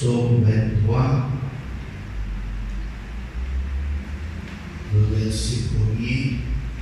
Psaume 23, le verset 1er,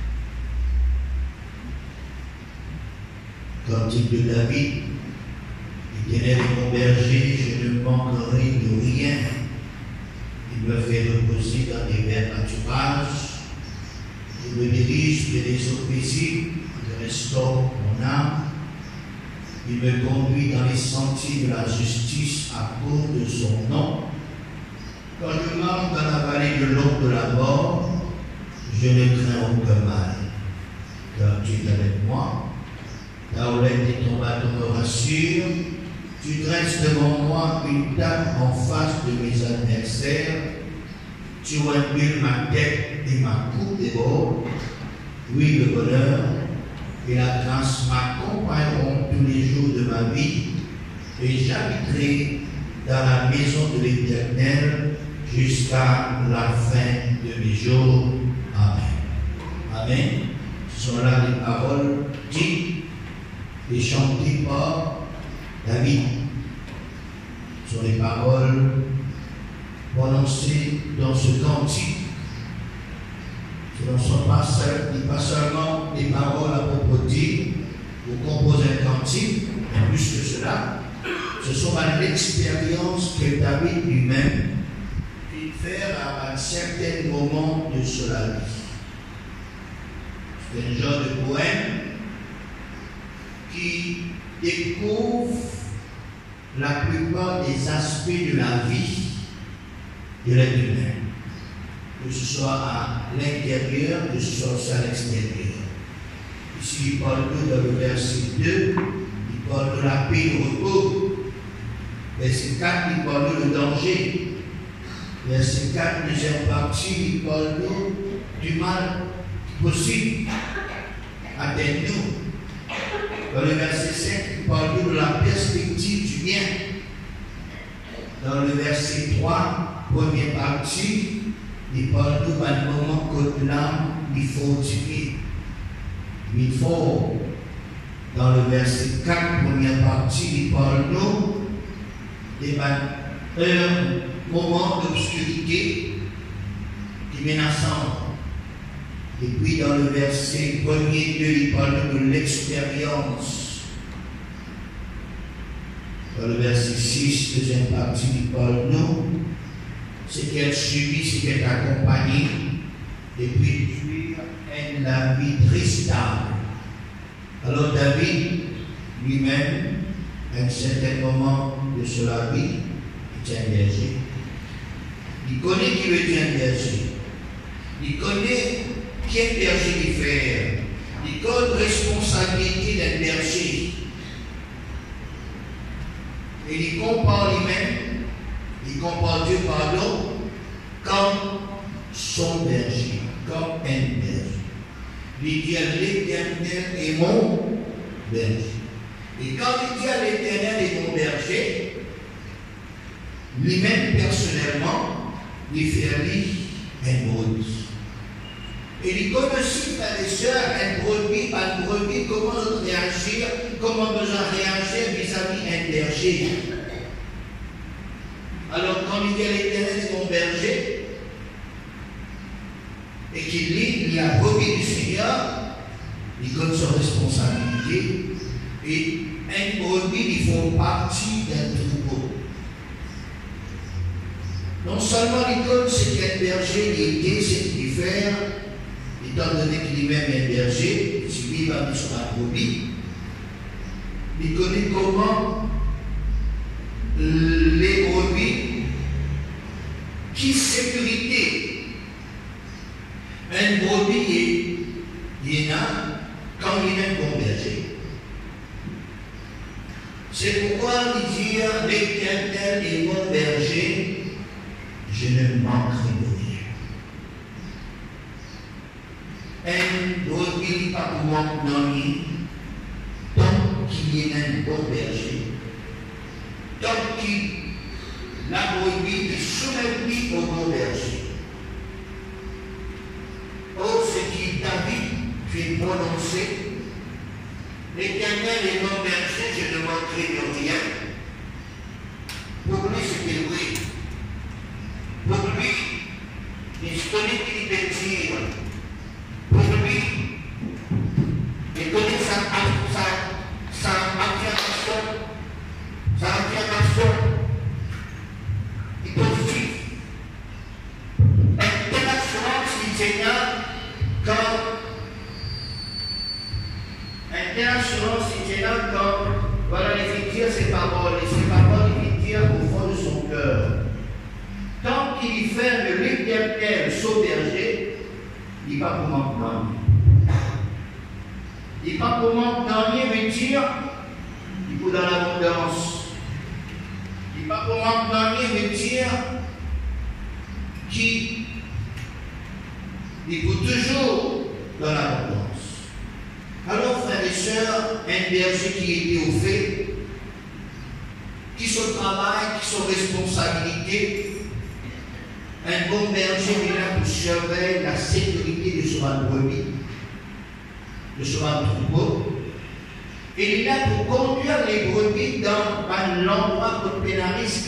cantique de David. Éternel est mon berger, je ne manquerai de rien. Il me fait reposer dans des verts pâturages. Il me dirige vers des eaux paisibles, il restaure mon âme. Il me conduit dans les sentiers de la justice à cause de son nom. Quand je marche dans la vallée de l'ombre de la mort, je ne crains aucun mal, car tu es avec moi. Ta houlette et ton bâton me rassurent. Tu dresses devant moi une table en face de mes adversaires. Tu remues ma tête et ma coupe déborde. Oui, le bonheur et la grâce m'accompagneront tous les jours de ma vie, et j'habiterai dans la maison de l'Éternel jusqu'à la fin de mes jours. Amen. Amen. Ce sont là les paroles dites et chantées par David. Ce sont les paroles prononcées dans ce cantique. Ce ne sont pas seulement des paroles à propos dire ou composer un cantique, mais plus que cela, ce sont l'expérience que David lui-même fit faire à un certain moment de sa vie. C'est un genre de poème qui découvre la plupart des aspects de la vie de l'être humain, que ce soit à l'intérieur, que ce soit aussi à l'extérieur. Ici, il parle dans le verset 2, il parle de la paix et du repos. Verset 4, il parle du danger. Verset 4, deuxième partie, il parle du mal possible. Atteigne-nous. Dans le verset 5, il parle de la perspective du bien. Dans le verset 3, première partie, il parle de moment que l'âme il faut tuer. Il faut, dans le verset 4, première partie, il parle d'un moment d'obscurité qui est menaçant. Et puis dans le verset 1er, 2, il parle de l'expérience. Dans le verset 6, deuxième partie, il parle de ce qu'elle subit, ce qu'elle accompagne, et puis la vie très stable. Alors David, lui-même, à un certain moment de sa vie, est un berger. Il connaît qui veut dire un berger. Il connaît quel berger il fait. Il connaît la responsabilité d'un berger. Et il compare lui-même, il compare Dieu, pardon, comme son berger, comme un berger. Il dit à l'Éternel est mon berger. Et quand il dit à l'Éternel est mon berger, lui-même personnellement, il fait à lui un brebis. Et il connaît aussi, frères et sœurs, un brebis, comment réagir, comment besoin réagir vis-à-vis d'un berger. Alors, quand il dit à l'Éternel est mon berger, et qu'il lit la brebis du Seigneur, il connaît son responsabilité, et un brebis, ils font partie d'un troupeau. Non seulement il connaît ce qu'un berger il était, ce qu'il fait, étant donné qu'il est même un berger, si lui va mettre sur la brebis, il connaît comment les brebis, qui sécurité. Un brebis, il y en a quand il est un bon berger. C'est pourquoi il dit l'Éternel est mon berger, je ne manquerai de rien. Un brebis n'est pas pour manquer dans lui, tant qu'il y a un bon berger, tant qu'il la brebis est soumise au bon berger. Oh, ce qui David fait prononcer, l'Éternel est mon berger, je ne manquerai de rien. Pour lui, c'était pas pour manque d'ennui. Il dit pas pour manque d'ennui, veut dire il faut dans l'abondance. Il dit pas pour manque d'ennui, veut dire qu'il faut toujours dans l'abondance. Alors, frères et sœurs, un berger qui était au fait, qui son travail, qui son responsabilité, un bon berger est là pour surveiller la sécurité de son brebis, de son troupeau. Et il est là pour conduire les brebis dans l'endroit de pénarisque.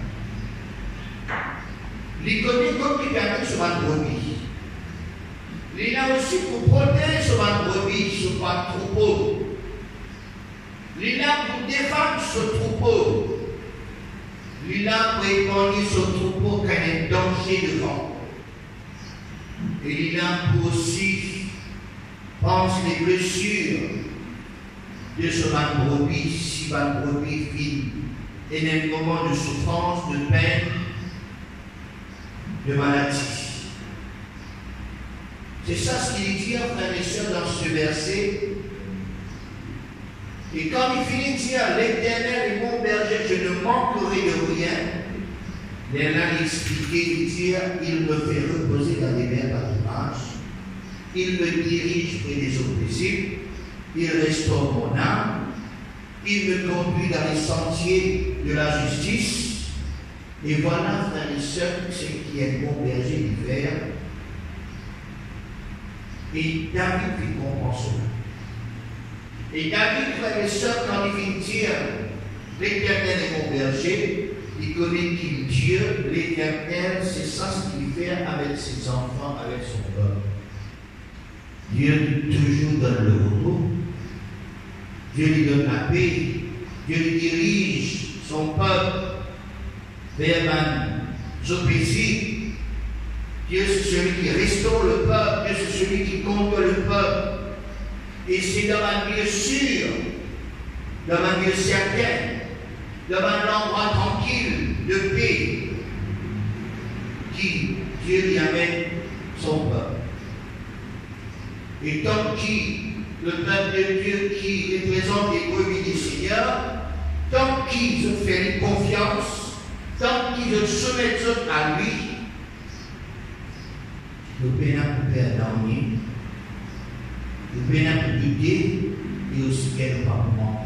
Il connaît comme il permet sur un brebis. Il est là aussi pour protéger son brebis, son troupeau. Il est là pour défendre son troupeau. Il est là pour épargner son troupeau quand il y a un danger devant. Et il est là pour aussi prendre les blessures de ce brebis, si brebis vit et dans un moment de souffrance, de peine, de maladie. C'est ça ce qu'il dit, frères et sœurs, dans ce verset. Et quand il finit de dire l'Éternel est mon berger, je ne manquerai de rien, il a expliqué, il dit il me fait reposer dans les verts pâturages, il me dirige près des eaux paisibles, il restaure mon âme, il me conduit dans les sentiers de la justice. Et voilà, frères et sœurs, ce qui est mon berger d'hiver. Et David lui comprend cela. Et David, frères et sœurs, quand il vient dire l'Éternel est mon berger, il connaît qu'il Dieu, l'Éternel, c'est ça ce qu'il fait avec ses enfants, avec son peuple. Dieu toujours donne le repos. Dieu lui donne la paix. Dieu lui dirige son peuple vers un paisible. Dieu, c'est celui qui restaure le peuple. Dieu, c'est celui qui conduit le peuple. Et c'est dans un lieu sûr, dans un lieu certain, dans un endroit tranquille, de paix, qui Dieu lui amène son peuple. Et tant que le peuple de Dieu qui représente les brebis du Seigneur, tant qu'ils ont fait confiance, tant qu'ils se soumettent à lui, le pénal peut faire dormir, le pénal peut douter et aussi qu'elle pas manquer.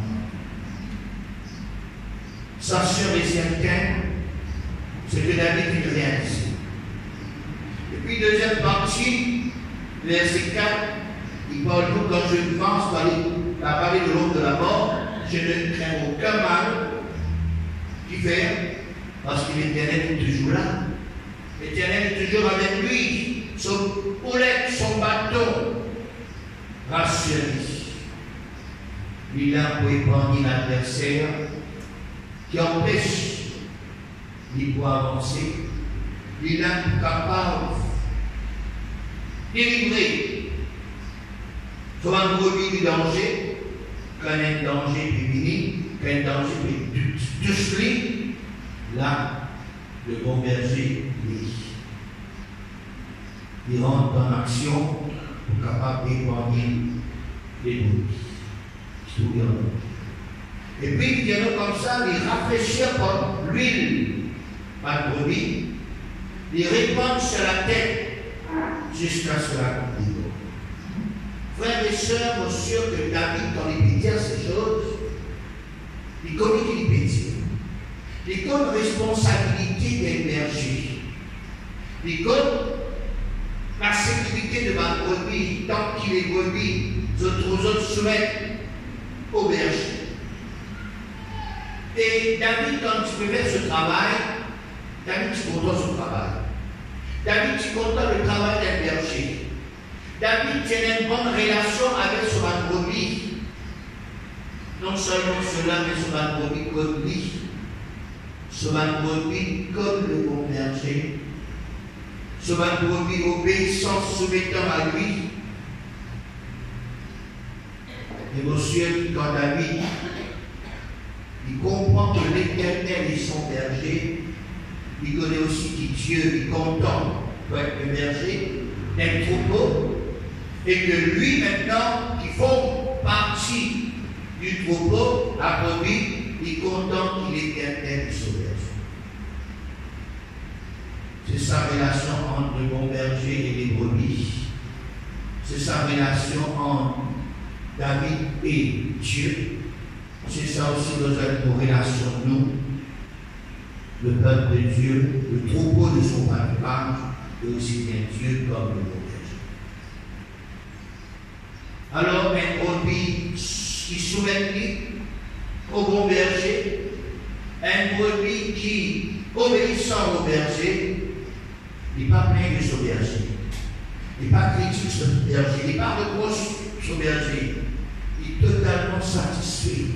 Ça sûr et certain, c'est que David il réalise. Et puis deuxième partie, verset 4, il parle nous quand je pense à parler de l'ombre de la mort, je ne crains aucun mal qui fait, parce que l'Éternel est toujours là. L'Éternel est toujours avec lui. Son poulet, son bâton, rassure-lui. Il est là pour épargner l'adversaire qui empêche de pouvoir avancer. Il est là pour capable de délivrer son brebis du danger, quand un danger est fini, quand un danger est touché, là, le bon berger, il rentre en action pour capable d'épargner les brebis. Et puis, il vient comme ça, il rafraîchir par l'huile par le brebis, il répand sur la tête jusqu'à ce que la coupe. Frères et sœurs, je suis sûr que David, quand il peut dire ces choses, il connaît qu'il peut dire. Il connaît la responsabilité des bergers. Il connaît la sécurité de ma brebis, tant qu'il est brebis, les autres soumettent au berger. Et David, quand tu peux faire ce travail, David, tu content son travail. David, tu content le travail d'un berger. David tient une bonne relation avec son brebis. Non seulement cela, mais son brebis comme lui. Son brebis comme le bon berger. Son brebis obéissant, soumettant à lui. Et monsieur, quand David, il comprend que l'Éternel est son berger, il connaît aussi que Dieu est content pour être le berger d'un troupeau. Et que lui, maintenant, qui forme partie du troupeau, la brebis, il contemple l'Éternel du sauveur. C'est sa relation entre le bon berger et les brebis. C'est sa relation entre David et Dieu. C'est ça aussi nos relations, nous, le peuple de Dieu, le troupeau de son pâturage, et aussi bien Dieu comme le bon berger. Alors, un brebis qui soumet au bon berger, un brebis qui, obéissant au berger, il n'est pas plein de son berger. Il n'est pas critique sur son berger. Il n'est pas reproche sur son berger. Il est totalement satisfait.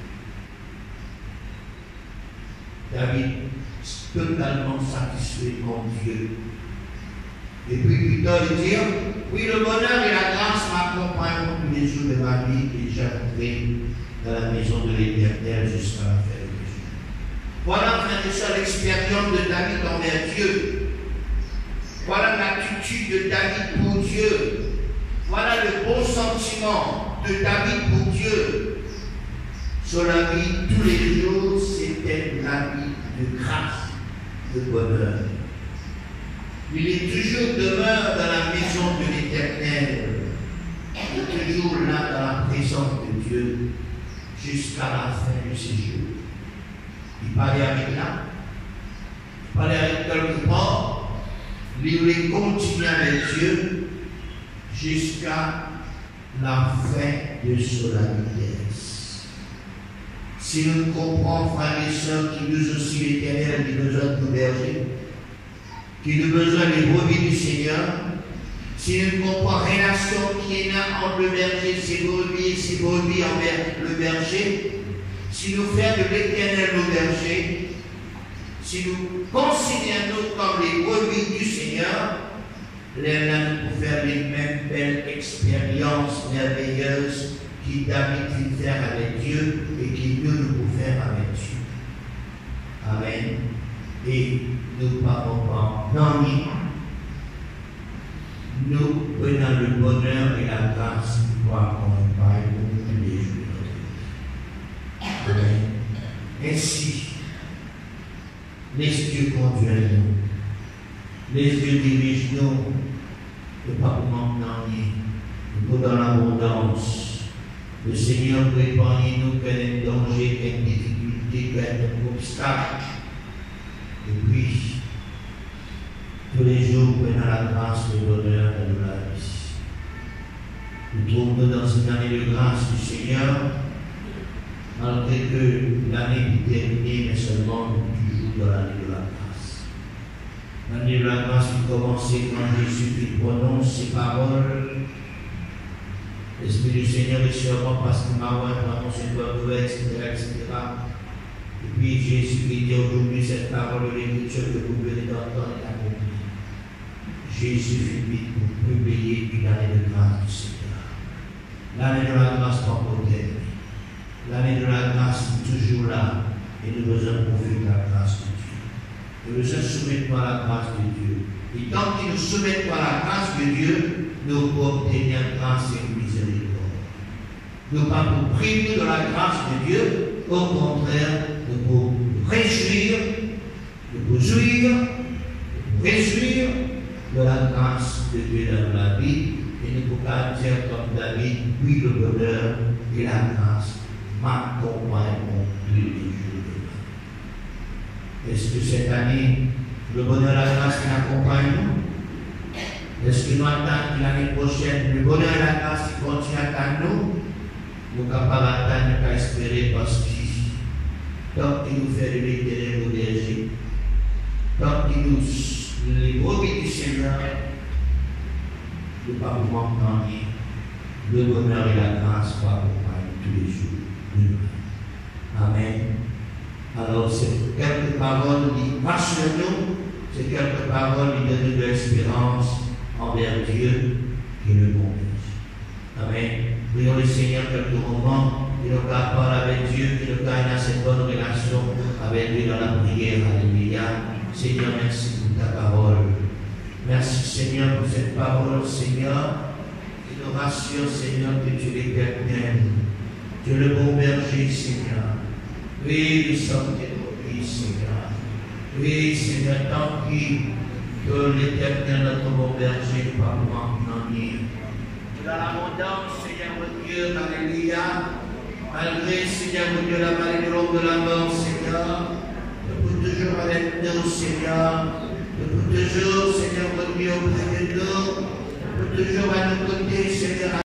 David, totalement satisfait en Dieu. Et puis plus tard, il dit, oui, le bonheur et la grâce m'accompagnent tous les jours de ma vie et j'habiterai dans la maison de l'Éternel jusqu'à la fin de mes jours. Voilà, frère et sœurs, l'expérience de David envers Dieu. Voilà l'attitude de David pour Dieu. Voilà le bon sentiment de David pour Dieu. Sur la vie, tous les jours, c'était la vie de grâce, de bonheur. Il est toujours demeure dans la maison de l'Éternel. Il est toujours là dans la présence de Dieu jusqu'à la fin de ses jours. Il parlait avec là, il parlait avec quelque part. Il voulait continuer avec Dieu jusqu'à la fin de son vitesse. Si nous comprenons, frères et sœurs, qu'il nous aussi l'Éternel, qui besoin de nous berger, qui nous besoin des brebis du Seigneur, si nous comprenons la relation qui est là entre le berger, ses brebis envers le berger, si nous faisons de l'Éternel nos bergers, si nous considérons comme les brebis du Seigneur, là nous pouvons faire les mêmes belles expériences merveilleuses qui David fit faire avec Dieu et qui nous pouvons faire avec Dieu. Amen. Et nous ne parlons pas d'ennui. Nous prenons le bonheur et la grâce pour accompagner tous les jours de notre vie. Amen. Ainsi, laisse Dieu conduire nous. Laisse Dieu dirige nous. Ne pas manquer nous dans l'abondance. Le Seigneur peut épargner nous qu'un danger, qu'une difficulté, qu'un obstacle. Et puis, tous les jours, prenons la grâce et le bonheur de la vie. Nous trouvons dans cette année de grâce du Seigneur, malgré que l'année est terminée, mais seulement toujours dans l'année de la grâce. L'année de la grâce qui commençait quand Jésus prononce ses paroles. L'Esprit du Seigneur est sûrement parce que ma voix prononce une bonne nouvelle, etc., etc. Et puis Jésus dit aujourd'hui cette parole de l'Écriture que vous venez d'entendre est accomplie. Jésus fut vite pour publier une année de grâce du Seigneur. L'année de la grâce pas encore terminée. L'année de la grâce est toujours là et nous devons profiter de la grâce de Dieu. Nous devons soumettre à la grâce de Dieu. Et tant que nous soumettons à la grâce de Dieu, nous pouvons obtenir grâce et miséricorde. Nous ne pas pour priver de la grâce de Dieu, au contraire, nous pouvons nous réjouir, nous pouvons jouir, nous pouvons réjouir de la grâce de Dieu dans la vie et nous pouvons dire comme David, oui, le bonheur et la grâce m'accompagneront tous les jours de ma vie. Est-ce que cette année, le bonheur et la grâce m'accompagnent nous? Est-ce que nous attendons l'année prochaine, le bonheur et la grâce qui continuent à attendre nous? Nous sommes capables d'attendre, nous espérer parce que tant qu'il nous fait de l'Éternel au berger, tant qu'il nous, les brebis du Seigneur, nous ne pouvons pas entendre le bonheur et la grâce pour accompagner tous les jours. Amen. Alors, c'est quelques paroles qui rassurent nous, c'est quelques paroles qui donnent de l'espérance envers Dieu qui est le bon berger. Amen. Prions le Seigneur quelques moments, qui nous parle avec Dieu, qui nous gagne à cette bonne relation avec lui dans la prière. Alléluia. Seigneur, merci pour ta parole. Merci Seigneur pour cette parole, Seigneur, Et nous rassure, Seigneur, que tu es l'éternel. Tu es le bon berger, Seigneur. Oui, nous sommes tes brebis, Seigneur. Oui, Seigneur, tant que l'éternel, notre bon berger, par moi, dans l'abondance, Seigneur, mon Dieu, alléluia. Malgré, Seigneur, mon Dieu, la vallée de l'ombre de la mort, Seigneur, tu peux toujours avec nous, Seigneur. Tu peux toujours, Seigneur, mon Dieu, auprès de nous. Tu peux toujours à nos côtés, Seigneur.